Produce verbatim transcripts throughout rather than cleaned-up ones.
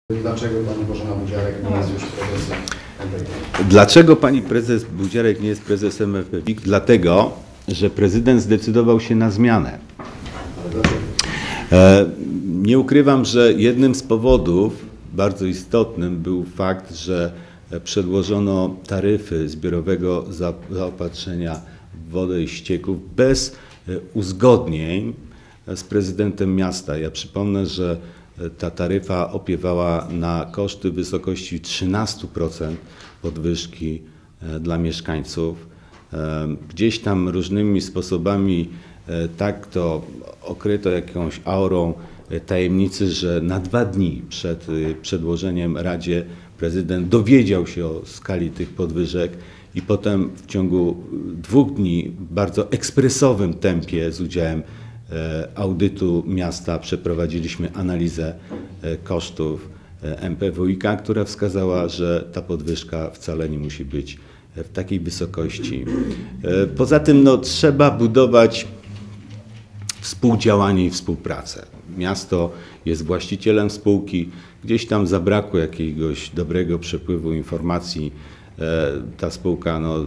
Dlaczego pani Bożena Budziarek nie jest już prezesem M P W? Dlaczego pani prezes Budziarek nie jest prezesem M P W I K? Dlatego, że prezydent zdecydował się na zmianę. Ale dlaczego? E, nie ukrywam, że jednym z powodów bardzo istotnym był fakt, że przedłożono taryfy zbiorowego zaopatrzenia w wodę i ścieków bez uzgodnień z prezydentem miasta. Ja przypomnę, że ta taryfa opiewała na koszty w wysokości trzynaście procent podwyżki dla mieszkańców. Gdzieś tam różnymi sposobami tak to okryto jakąś aurą tajemnicy, że na dwa dni przed przedłożeniem Radzie prezydent dowiedział się o skali tych podwyżek i potem w ciągu dwóch dni w bardzo ekspresowym tempie z udziałem audytu miasta przeprowadziliśmy analizę kosztów M P W I K, która wskazała, że ta podwyżka wcale nie musi być w takiej wysokości. Poza tym no, trzeba budować współdziałanie i współpracę. Miasto jest właścicielem spółki, gdzieś tam zabrakło jakiegoś dobrego przepływu informacji. Ta spółka no,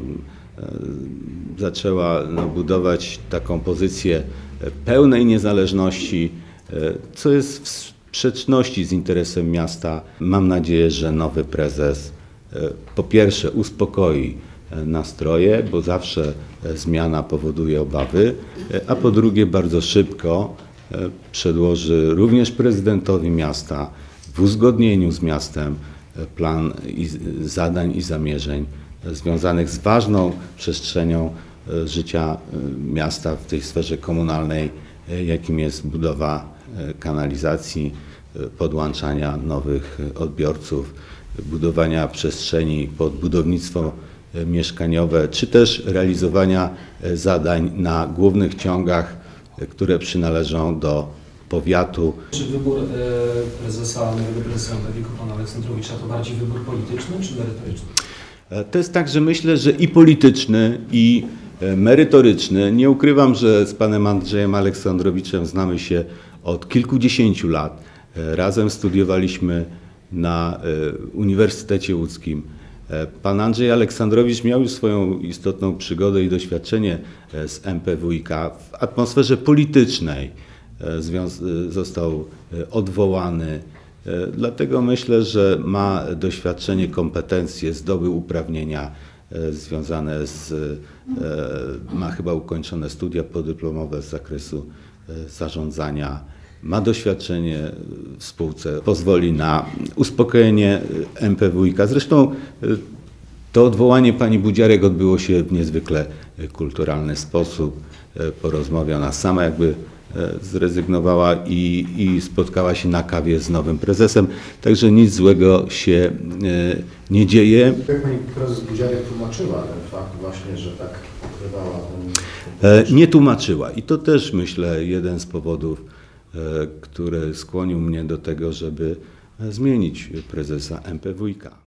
zaczęła no, budować taką pozycję pełnej niezależności, co jest w sprzeczności z interesem miasta. Mam nadzieję, że nowy prezes po pierwsze uspokoi nastroje, bo zawsze zmiana powoduje obawy, a po drugie bardzo szybko przedłoży również prezydentowi miasta w uzgodnieniu z miastem plan i zadań i zamierzeń związanych z ważną przestrzenią życia miasta w tej sferze komunalnej, jakim jest budowa kanalizacji, podłączania nowych odbiorców, budowania przestrzeni pod budownictwo mieszkaniowe, czy też realizowania zadań na głównych ciągach, które przynależą do powiatu. Czy wybór prezesa, nowego prezesa M P W I K-u, pana Aleksandrowicza, to bardziej wybór polityczny czy merytoryczny? To jest tak, że myślę, że i polityczny, i merytoryczny. Nie ukrywam, że z panem Andrzejem Aleksandrowiczem znamy się od kilkudziesięciu lat. Razem studiowaliśmy na Uniwersytecie Łódzkim. Pan Andrzej Aleksandrowicz miał już swoją istotną przygodę i doświadczenie z M P W I K w atmosferze politycznej. Został odwołany. Dlatego myślę, że ma doświadczenie, kompetencje, zdobył uprawnienia związane z, ma chyba ukończone studia podyplomowe z zakresu zarządzania, ma doświadczenie w spółce, pozwoli na uspokojenie M P W I K. Zresztą to odwołanie pani Budziarek odbyło się w niezwykle kulturalny sposób. Po rozmowie ona sama jakby zrezygnowała i, i spotkała się na kawie z nowym prezesem, także nic złego się nie dzieje. Jak pani prezes Budziarek tłumaczyła ten fakt właśnie, że tak ukrywała ten... Nie tłumaczyła i to też myślę jeden z powodów, który skłonił mnie do tego, żeby zmienić prezesa M P W I K.